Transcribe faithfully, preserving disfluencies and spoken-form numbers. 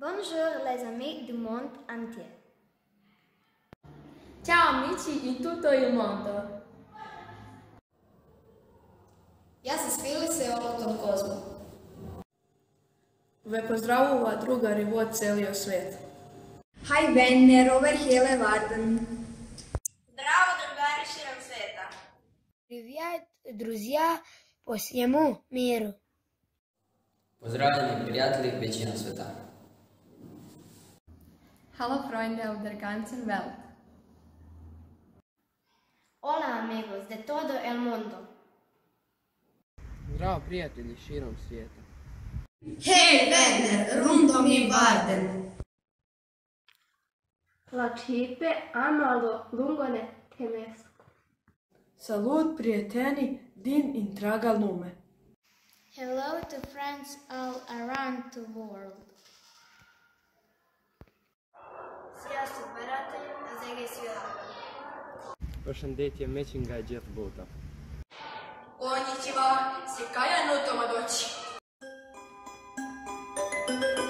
Bonjour les amis du monde entier. Ciao amici in tutto il mondo. Ja se svili celog kozmu. Ve pozdravува drugari vod celio svet. Hej vänner över hela världen. Zdravo drugari širom sveta. Привет, друзья по всему миру. Pozdravljeni prijatelji većina sveta. Hallo Freunde auf der ganzen Welt. Hola amigos de todo el mundo. Zdravo prijatelji širom svijeta. Hej vänner runt om i världen. La cipe amalo lungone temesco. Salut prieteni din intraga lume. Hello to friends all around the world. Sziasztok barátaim az egész világon. Përshëndetje me që nga gjithë bota. Konnichiwa, si kaya no tomodachi.